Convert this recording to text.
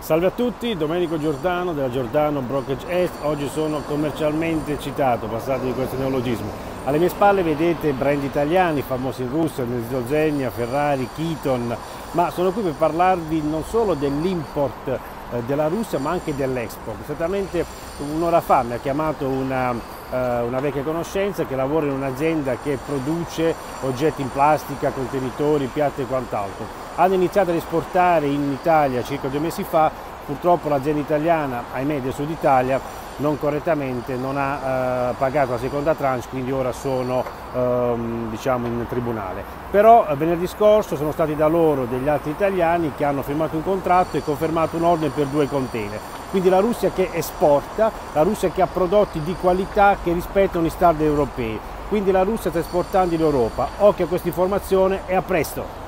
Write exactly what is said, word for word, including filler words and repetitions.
Salve a tutti, Domenico Giordano della Giordano Brokerage Est. Oggi sono commercialmente citato, passatemi questo neologismo. Alle mie spalle vedete brand italiani famosi in Russia, Zogenia, Ferrari, Keaton, ma sono qui per parlarvi non solo dell'import eh, della Russia ma anche dell'export. Esattamente un'ora fa mi ha chiamato una, eh, una vecchia conoscenza che lavora in un'azienda che produce oggetti in plastica, contenitori, piatti e quant'altro. Hanno iniziato ad esportare in Italia circa due mesi fa, purtroppo l'azienda italiana, ahimè del Sud Italia, non correttamente non ha eh, pagato la seconda tranche, quindi ora sono ehm, diciamo in tribunale. Però eh, venerdì scorso sono stati da loro degli altri italiani che hanno firmato un contratto e confermato un ordine per due container. Quindi la Russia che esporta, la Russia che ha prodotti di qualità che rispettano gli standard europei. Quindi la Russia sta esportando in Europa. Occhio a questa informazione e a presto!